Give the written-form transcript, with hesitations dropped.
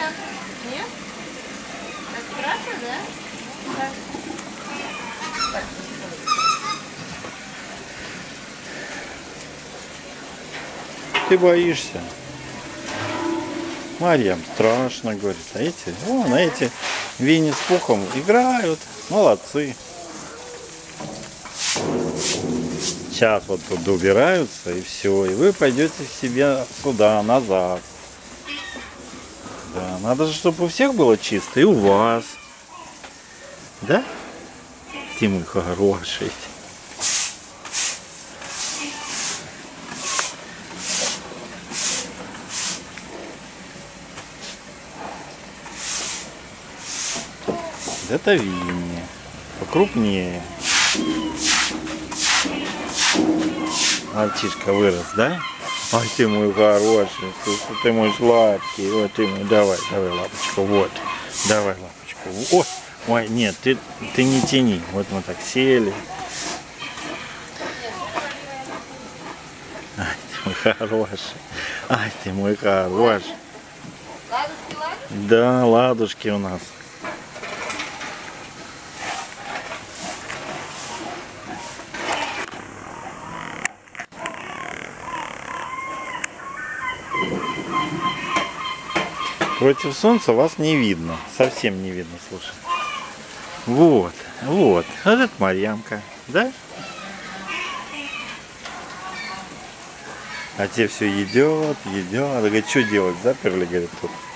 так? Нет? Так страшно, да? Да. Так. Ты боишься? Марьям страшно, говорит. А эти, вон, эти Винни с Пухом играют. Молодцы. Сейчас вот тут убираются и все. И вы пойдете к себе сюда, назад. Да, надо же, чтобы у всех было чисто. И у вас. Да? Ты мой хороший. Это Винни. Покрупнее. Мальчишка вырос, да? Ой, ты мой хороший, ты мой сладкий. Вот ты мой, давай, лапочку, вот. Давай, лапочку. Ой, ой, нет, ты не тяни. Вот мы так сели. Ай, ты мой хороший. Ай, ты мой хороший. Ладушки, ладушки? Да, ладушки у нас. Против солнца вас не видно. Совсем не видно, слушай. Вот, вот. Вот это Марьямка, да? А те все едет. Говорит, что делать? Заперли, говорит, тут.